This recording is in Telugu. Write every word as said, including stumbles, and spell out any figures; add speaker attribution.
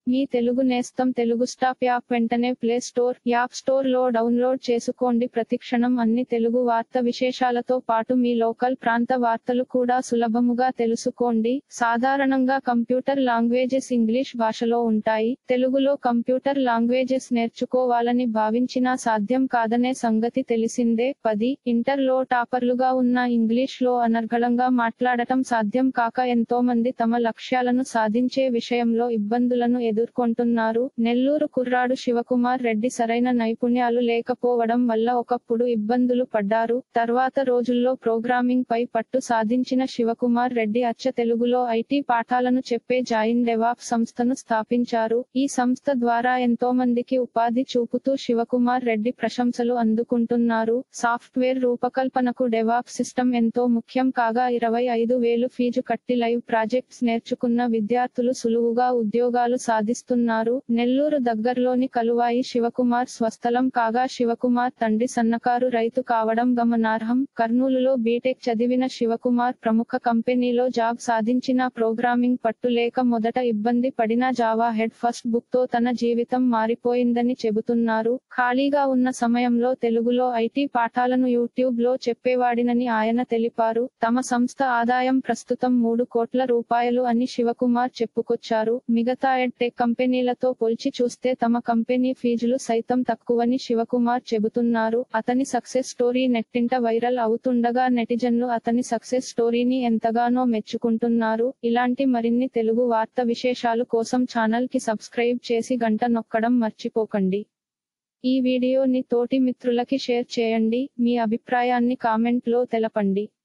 Speaker 1: మీ తెలుగు నేస్తం తెలుగు స్టాప్ యాప్ వెంటనే ప్లే స్టోర్, యాప్ స్టోర్ లో డౌన్లోడ్ చేసుకోండి. ప్రతిక్షణం అన్ని తెలుగు వార్త విశేషాలతో పాటు మీ లోకల్ ప్రాంత వార్తలు కూడా సులభముగా తెలుసుకోండి. సాధారణంగా కంప్యూటర్ లాంగ్వేజెస్ ఇంగ్లీష్ భాషలో ఉంటాయి. తెలుగులో కంప్యూటర్ లాంగ్వేజెస్ నేర్చుకోవాలని భావించినా సాధ్యం కాదనే సంగతి తెలిసిందే. పది ఇంటర్ లో టాపర్లుగా ఉన్న ఇంగ్లీష్ లో అనర్గళంగా మాట్లాడటం సాధ్యం కాక ఎంతోమంది తమ లక్ష్యాలను సాధించే విషయంలో ఇబ్బందులను ఎదుర్కొంటున్నారు. నెల్లూరు కుర్రాడు శివకుమార్ రెడ్డి సరైన నైపుణ్యాలు లేకపోవడం వల్ల ఒకప్పుడు ఇబ్బందులు పడ్డారు. తర్వాత రోజుల్లో ప్రోగ్రామింగ్ పై పట్టు సాధించిన శివకుమార్ రెడ్డి అచ్చ తెలుగులో ఐటీ పాఠాలను చెప్పే జాయిన్ డెవాప్ సంస్థను స్థాపించారు. ఈ సంస్థ ద్వారా ఎంతోమందికి ఉపాధి చూపుతూ శివకుమార్ రెడ్డి ప్రశంసలు అందుకుంటున్నారు. సాఫ్ట్వేర్ రూపకల్పనకు డెవాప్ సిస్టమ్ ఎంతో ముఖ్యం కాగా ఇరవై ఐదు వేలు ఫీజు కట్టి లైవ్ ప్రాజెక్ట్స్ నేర్చుకున్న విద్యార్థులు సులువుగా ఉద్యోగాలు సాధిస్తున్నారు. నెల్లూరు దగ్గర్లోని కలువాయి శివకుమార్ స్వస్థలం కాగా శివకుమార్ తండ్రి సన్నకారు రైతు కావడం గమనార్హం. కర్నూలులో బీటెక్ చదివిన శివకుమార్ ప్రముఖ కంపెనీలో జాబ్ సాధించిన ప్రోగ్రామింగ్ పట్టు లేక మొదట ఇబ్బంది పడిన జావా హెడ్ ఫస్ట్ బుక్ తో తన జీవితం మారిపోయిందని చెబుతున్నారు. ఖాళీగా ఉన్న సమయంలో తెలుగులో ఐటీ పాఠాలను యూట్యూబ్ లో చెప్పేవాడినని ఆయన తెలిపారు. తమ సంస్థ ఆదాయం ప్రస్తుతం మూడు కోట్ల రూపాయలు అని శివకుమార్ చెప్పుకొచ్చారు. మిగతా ఎడ్ టెక్ కంపెనీలతో పోల్చి చూస్తే తమ కంపెనీ ఫీజులు సైతం తక్కువని శివకుమార్ చెబుతున్నారు. అతని సక్సెస్ స్టోరీ నెట్టింట వైరల్ అవుతుండగా నెటిజన్లు అతని సక్సెస్ స్టోరీని ఎంతగానో మెచ్చుకుంటున్నారు. ఇలాంటి మరిన్ని తెలుగు వార్త విశేషాలు కోసం ఛానల్ కి సబ్స్క్రైబ్ చేసి గంట నొక్కడం మర్చిపోకండి. ఈ వీడియోని తోటి మిత్రులకి షేర్ చేయండి. మీ అభిప్రాయాన్ని కామెంట్ లో తెలపండి.